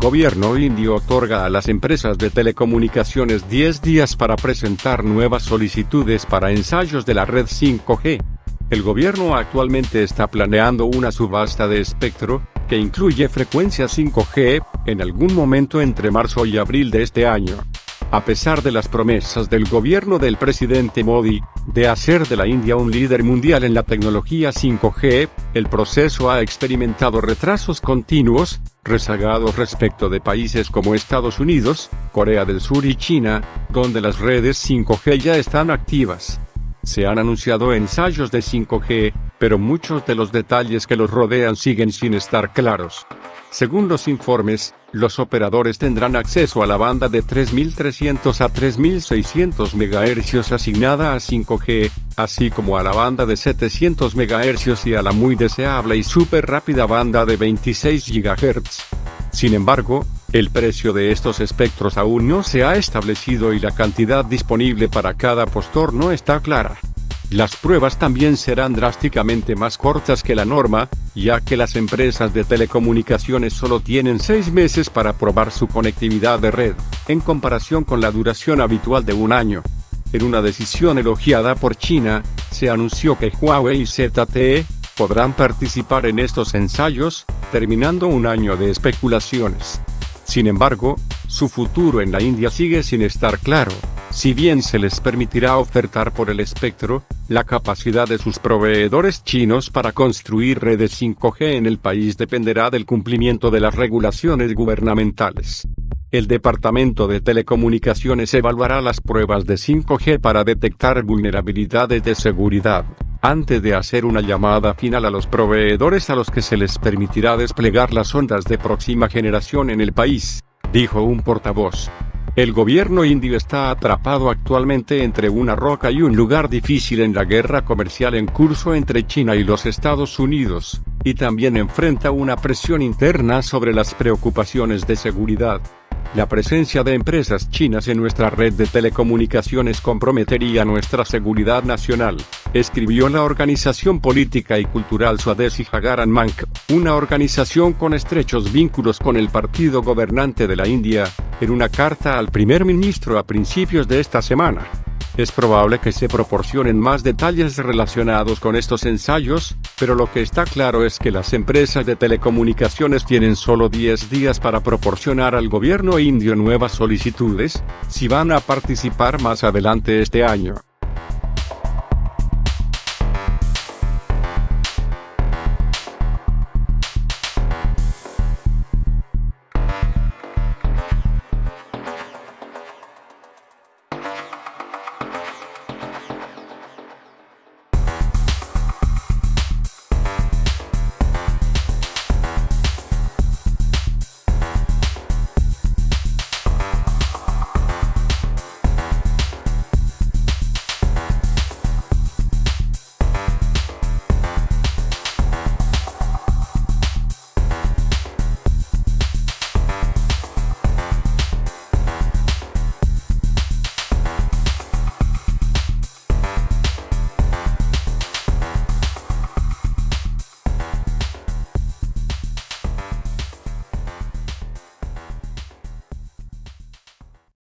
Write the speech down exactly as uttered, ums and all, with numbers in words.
gobierno indio otorga a las empresas de telecomunicaciones diez días para presentar nuevas solicitudes para ensayos de la red cinco G. El gobierno actualmente está planeando una subasta de espectro, que incluye frecuencia cinco G, en algún momento entre marzo y abril de este año. A pesar de las promesas del gobierno del presidente Modi, de hacer de la India un líder mundial en la tecnología cinco G, el proceso ha experimentado retrasos continuos, rezagados respecto de países como Estados Unidos, Corea del Sur y China, donde las redes cinco G ya están activas. Se han anunciado ensayos de cinco G, pero muchos de los detalles que los rodean siguen sin estar claros. Según los informes, los operadores tendrán acceso a la banda de tres mil trescientos a tres mil seiscientos megahercios asignada a cinco G, así como a la banda de setecientos megahercios y a la muy deseable y súper rápida banda de veintiséis gigahercios. Sin embargo, el precio de estos espectros aún no se ha establecido y la cantidad disponible para cada postor no está clara. Las pruebas también serán drásticamente más cortas que la norma, ya que las empresas de telecomunicaciones solo tienen seis meses para probar su conectividad de red, en comparación con la duración habitual de un año. En una decisión elogiada por China, se anunció que Huawei y Z T E podrán participar en estos ensayos, terminando un año de especulaciones. Sin embargo, su futuro en la India sigue sin estar claro. Si bien se les permitirá ofertar por el espectro, la capacidad de sus proveedores chinos para construir redes cinco G en el país dependerá del cumplimiento de las regulaciones gubernamentales. El Departamento de Telecomunicaciones evaluará las pruebas de cinco G para detectar vulnerabilidades de seguridad, antes de hacer una llamada final a los proveedores a los que se les permitirá desplegar las ondas de próxima generación en el país, dijo un portavoz. El gobierno indio está atrapado actualmente entre una roca y un lugar difícil en la guerra comercial en curso entre China y los Estados Unidos, y también enfrenta una presión interna sobre las preocupaciones de seguridad. La presencia de empresas chinas en nuestra red de telecomunicaciones comprometería nuestra seguridad nacional, escribió la organización política y cultural Swadeshi Jagaran Manch, una organización con estrechos vínculos con el partido gobernante de la India, en una carta al primer ministro a principios de esta semana. Es probable que se proporcionen más detalles relacionados con estos ensayos, pero lo que está claro es que las empresas de telecomunicaciones tienen solo diez días para proporcionar al gobierno indio nuevas solicitudes, si van a participar más adelante este año.